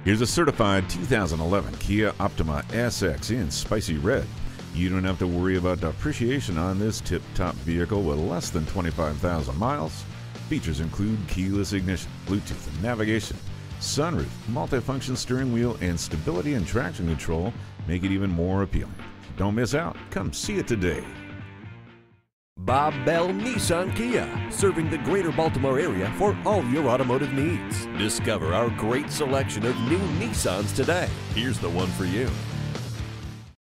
Here's a certified 2011 Kia Optima SX in spicy red. You don't have to worry about depreciation on this tip-top vehicle with less than 25,000 miles. Features include keyless ignition, Bluetooth and navigation, sunroof, multifunction steering wheel, and stability and traction control make it even more appealing. Don't miss out. Come see it today. Bell Nissan Kia, serving the greater Baltimore area for all your automotive needs. Discover our great selection of new Nissans today. Here's the one for you.